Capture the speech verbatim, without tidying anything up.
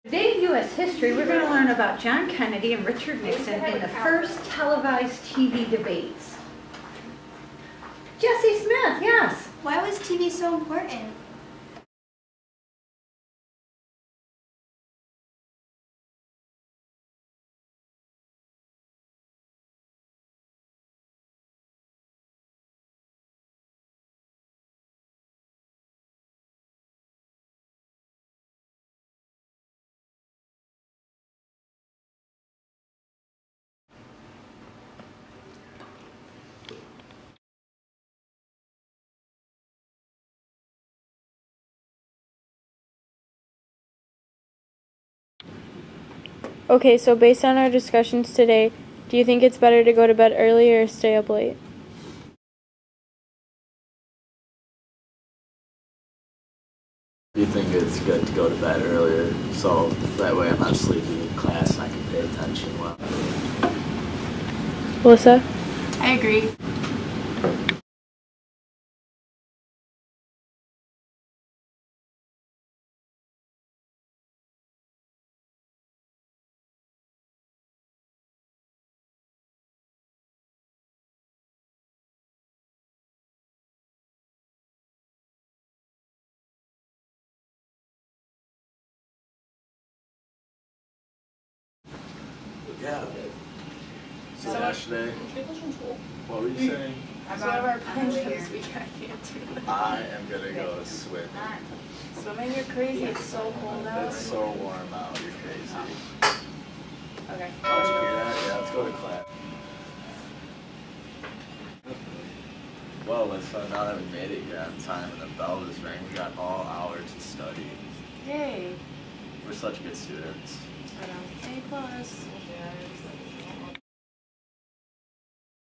Today in U S history, we're going to learn about John Kennedy and Richard Nixon in the first televised T V debates. Jessi Smith, yes. Why was T V so important? Okay, so based on our discussions today, do you think it's better to go to bed early or stay up late? You think it's good to go to bed earlier, so that way I'm not sleeping in class and I can pay attention well. Alyssa? I agree. Yeah. So yesterday, what were you saying? It's one of our plans for this week. I can't do that. I am gonna go swimming. Swimming, you're crazy. It's so cold out. It's so warm out, you're crazy. Okay. How'd you hear that? Yeah, let's go to class. Well, let's uh, now that we made it here on time and the bell is ringing, we got all hour to study. Yay. We're such good students. I know. A plus.